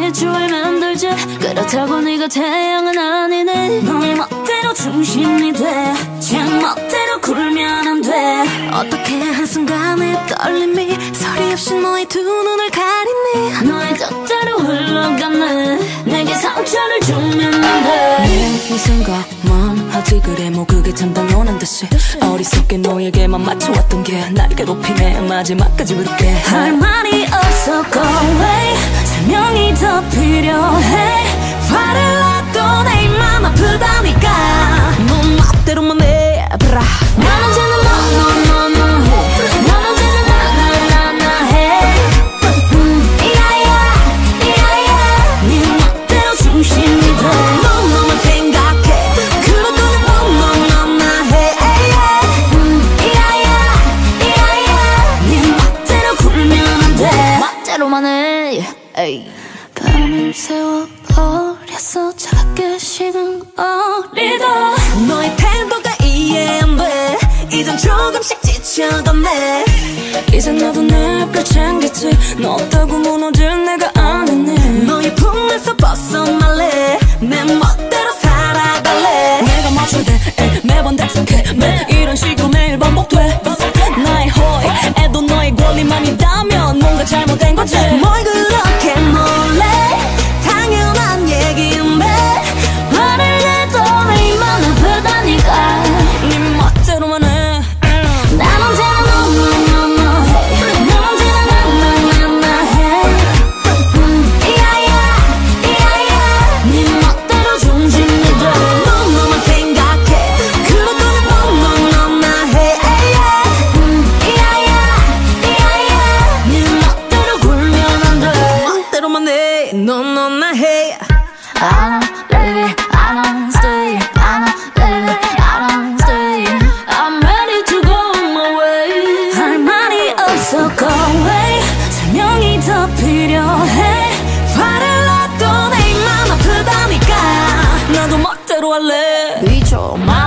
주에 만들지. 그렇다고 네가 태양은 아니네. 너의 멋대로 중심이 돼. 제 멋대로 굴면 안 돼. 어떻게 한순간에 떨림이 소리 없이 너의 두 눈을 가리니. 너의 뜻대로 흘러가네. 내게 상처를 주면 안 돼. 네 생각만 하지 그래 뭐 그게 참 당연한 듯이 어리석게 너에게만 맞춰왔던 게 날 괴롭히네. 마지막까지 그렇게 할 말이 없어 go away. 설명이 더 필요해. 화를 내도 내 입만 아프다니까. 넌 멋대로만 해 브라. 난 언제나 너너너너 해. 난 언제나 나나나나 해. 이야야 이야야. 네 멋대로 중심이 돼. 너만 생각해. 그렇다면 너너너나 해. 이야야 이야야. 네 멋대로 굴면 안 돼. 멋대로만 해. 에이. 밤을 새워버렸어 차갑게 식은 어리다. 너의 태도가 이해 안 돼. 이젠 조금씩 지쳐가네. 이제 너도 내걸 챙겼지. 너 없다고 무너질 내가 아니네. 너의 품에서 벗어날래. 내 멋대로 살아갈래. 내가 맞춰야 돼 매번 답답해. 이런 식으로 매일 반복돼. 나의 호의에도 너의 권리만 있다면 뭔가 잘못된 거지. 뭘 그렇게 놀래. 당연한 얘기인데. 화를 내도 내 입만 아프다니까. 네 멋대로만 해. 난 언제나 너너너너 해. 난 언제나 나나나나 해. 이야야 이야야. 네 멋대로 중심이 돼. 너만 생각해. 그렇다면 너너너나 해. 이야야 이야야. 네 멋대로 굴면 안 돼. 멋대로만 해. 너나 해. I don't leave it, I don't stay. I don't leave it, I don't stay. I'm ready to go my way. 할 말이 없어 go away. 설명이 더 필요해. 화를 내도 내 입만 아프다니까. 나도 멋대로 할래. 미쳐